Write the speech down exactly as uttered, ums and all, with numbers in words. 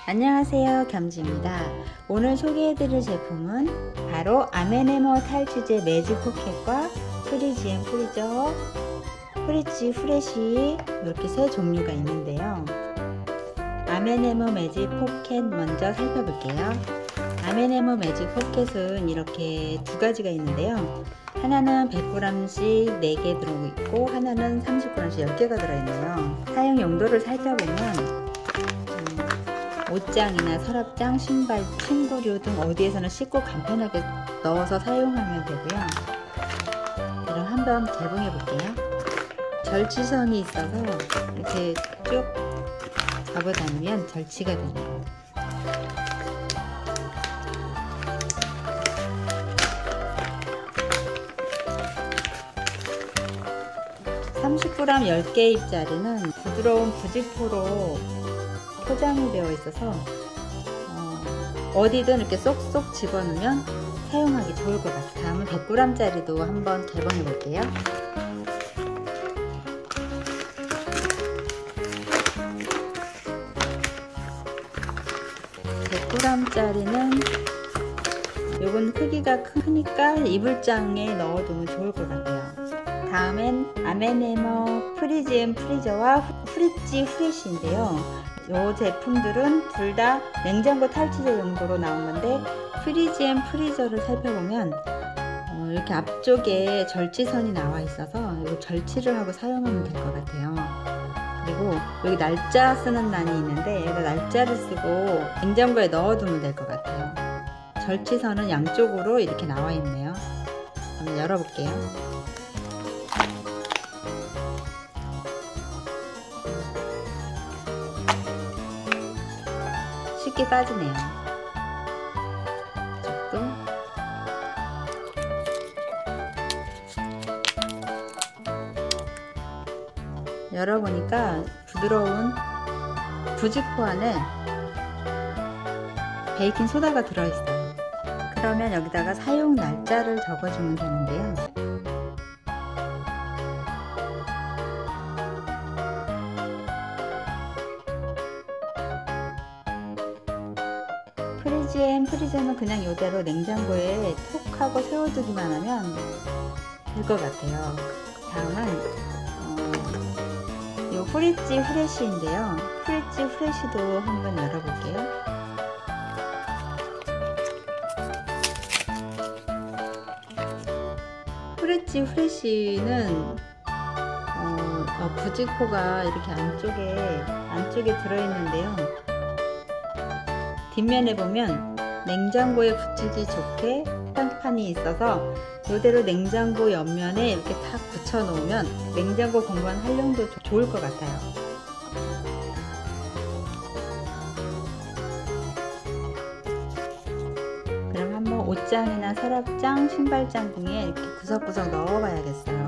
안녕하세요, 겸지입니다. 오늘 소개해드릴 제품은 바로 아메네모 탈취제 매직 포켓과 프리지앤 프리저, 프리지 프레쉬 이렇게 세 종류가 있는데요. 아메네모 매직 포켓 먼저 살펴볼게요. 아메네모 매직 포켓은 이렇게 두 가지가 있는데요. 하나는 백 그램씩 네 개 들어오고 있고 하나는 삼십 그램씩 열 개가 들어있네요. 사용 용도를 살펴보면 옷장이나 서랍장, 신발, 침구류 등 어디에서나 쉽고 간편하게 넣어서 사용하면 되고요. 그럼 한번 개봉해 볼게요. 절취선이 있어서 이렇게 쭉 잡아다니면 절취가 되네요. 삼십 그램 열 개입짜리는 부드러운 부직포로 포장이 되어 있어서 어, 어디든 이렇게 쏙쏙 집어넣으면 사용하기 좋을 것 같아요. 다음은 백 그램짜리도 한번 개봉해 볼게요. 백 그램짜리는 요건 크기가 크니까 이불장에 넣어두면 좋을 것 같아요. 다음엔 아메네모 프리지앤 프리저와 프리지 프레쉬인데요. 이 제품들은 둘 다 냉장고 탈취제 용도로 나온 건데 프리지앤 프리저를 살펴보면 어, 이렇게 앞쪽에 절취선이 나와 있어서 이거 절취를 하고 사용하면 될 것 같아요. 그리고 여기 날짜 쓰는 난이 있는데 여기다 날짜를 쓰고 냉장고에 넣어두면 될 것 같아요. 절취선은 양쪽으로 이렇게 나와 있네요. 한번 열어볼게요. 쉽게 빠지네요. 이쪽도 열어보니까 부드러운 부직포 안에 베이킹 소다가 들어있어요. 그러면 여기다가 사용 날짜를 적어주면 되는데요. 프리지앤 프리저는 그냥 이대로 냉장고에 톡 하고 세워두기만 하면 될 것 같아요. 다음은 어, 이 프리지 프레쉬인데요. 프리지 프레쉬도 한번 열어볼게요. 프리지 프레쉬는 어, 어, 부직포가 이렇게 안쪽에 안쪽에 들어있는데요. 뒷면에 보면 냉장고에 붙이기 좋게 판이 있어서 이대로 냉장고 옆면에 이렇게 탁 붙여 놓으면 냉장고 공간 활용도 좋을 것 같아요. 그럼 한번 옷장이나 서랍장, 신발장 등에 이렇게 구석구석 넣어 봐야겠어요.